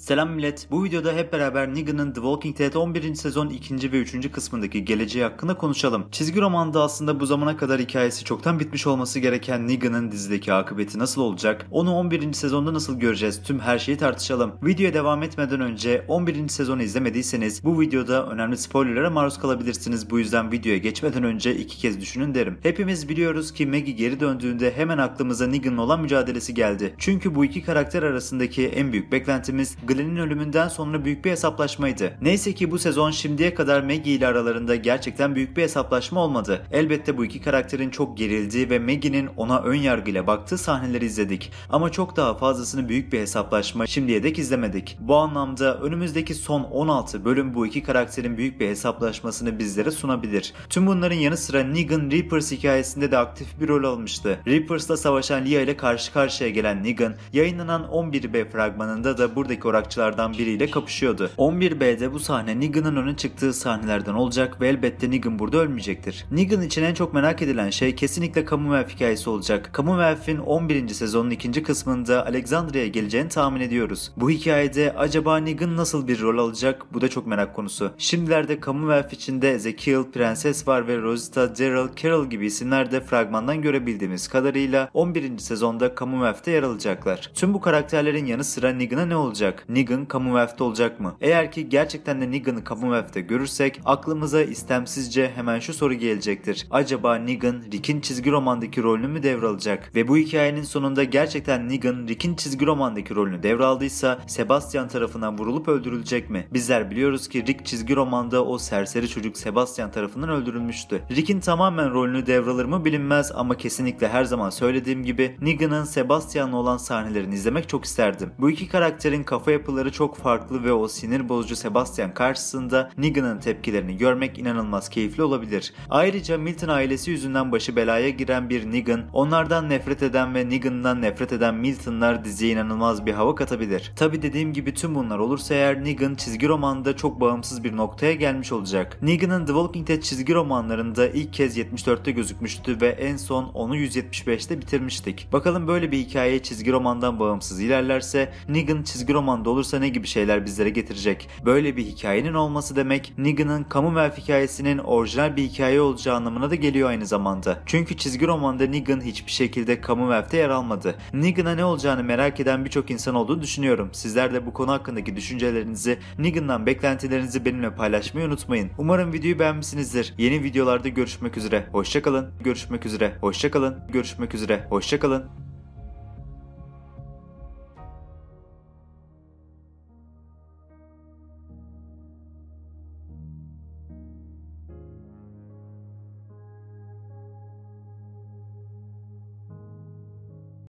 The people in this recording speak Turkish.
Selam millet, bu videoda hep beraber Negan'ın The Walking Dead 11. sezon 2. ve 3. kısmındaki geleceği hakkında konuşalım. Çizgi romanda aslında bu zamana kadar hikayesi çoktan bitmiş olması gereken Negan'ın dizideki akıbeti nasıl olacak, onu 11. sezonda nasıl göreceğiz, tüm her şeyi tartışalım. Videoya devam etmeden önce 11. sezonu izlemediyseniz bu videoda önemli spoilerlara maruz kalabilirsiniz. Bu yüzden videoya geçmeden önce iki kez düşünün derim. Hepimiz biliyoruz ki Maggie geri döndüğünde hemen aklımıza Negan'ın olan mücadelesi geldi. Çünkü bu iki karakter arasındaki en büyük beklentimiz Glenn'in ölümünden sonra büyük bir hesaplaşmaydı. Neyse ki bu sezon şimdiye kadar Maggie ile aralarında gerçekten büyük bir hesaplaşma olmadı. Elbette bu iki karakterin çok gerildiği ve Maggie'nin ona ön yargıyla baktığı sahneleri izledik. Ama çok daha fazlasını büyük bir hesaplaşma şimdiye dek izlemedik. Bu anlamda önümüzdeki son 16 bölüm bu iki karakterin büyük bir hesaplaşmasını bizlere sunabilir. Tüm bunların yanı sıra Negan Reapers hikayesinde de aktif bir rol almıştı. Reapers'la savaşan Leah ile karşı karşıya gelen Negan, yayınlanan 11B fragmanında da buradaki orakçılardan biriyle kapışıyordu. 11B'de bu sahne Negan'ın öne çıktığı sahnelerden olacak ve elbette Negan burada ölmeyecektir. Negan için en çok merak edilen şey kesinlikle Commonwealth hikayesi olacak. Commonwealth'in 11. sezonun 2. kısmında Alexandria'ya geleceğini tahmin ediyoruz. Bu hikayede acaba Negan nasıl bir rol alacak? Bu da çok merak konusu. Şimdilerde Commonwealth içinde Ezekiel, Prenses var ve Rosita, Daryl, Carol gibi isimler de fragmandan görebildiğimiz kadarıyla 11. sezonda Commonwealth'te yer alacaklar. Tüm bu karakterlerin yanı sıra Negan'a ne olacak? Negan Commonwealth'te olacak mı? Eğer ki gerçekten de Negan'ı Commonwealth'te görürsek aklımıza istemsizce hemen şu soru gelecektir. Acaba Negan Rick'in çizgi romandaki rolünü mü devralacak? Ve bu hikayenin sonunda gerçekten Negan Rick'in çizgi romandaki rolünü devraldıysa Sebastian tarafından vurulup öldürülecek mi? Bizler biliyoruz ki Rick çizgi romanda o serseri çocuk Sebastian tarafından öldürülmüştü. Rick'in tamamen rolünü devralır mı bilinmez ama kesinlikle her zaman söylediğim gibi Negan'ın Sebastian'la olan sahnelerini izlemek çok isterdim. Bu iki karakterin kafa yapıları çok farklı ve o sinir bozucu Sebastian karşısında Negan'ın tepkilerini görmek inanılmaz keyifli olabilir. Ayrıca Milton ailesi yüzünden başı belaya giren bir Negan, onlardan nefret eden ve Negan'dan nefret eden Milton'lar diziye inanılmaz bir hava katabilir. Tabi dediğim gibi tüm bunlar olursa eğer Negan çizgi romanda çok bağımsız bir noktaya gelmiş olacak. Negan'ın The Walking Dead çizgi romanlarında ilk kez 74'te gözükmüştü ve en son onu 175'te bitirmiştik. Bakalım böyle bir hikaye çizgi romandan bağımsız ilerlerse Negan çizgi romanda olursa ne gibi şeyler bizlere getirecek? Böyle bir hikayenin olması demek Negan'ın Commonwealth hikayesinin orijinal bir hikaye olacağı anlamına da geliyor aynı zamanda. Çünkü çizgi romanda Negan hiçbir şekilde Commonwealth'te yer almadı. Negan'a ne olacağını merak eden birçok insan olduğunu düşünüyorum. Sizler de bu konu hakkındaki düşüncelerinizi, Negan'dan beklentilerinizi benimle paylaşmayı unutmayın. Umarım videoyu beğenmişsinizdir. Yeni videolarda görüşmek üzere. Hoşça kalın. Görüşmek üzere. Hoşça kalın. Görüşmek üzere. Hoşça kalın.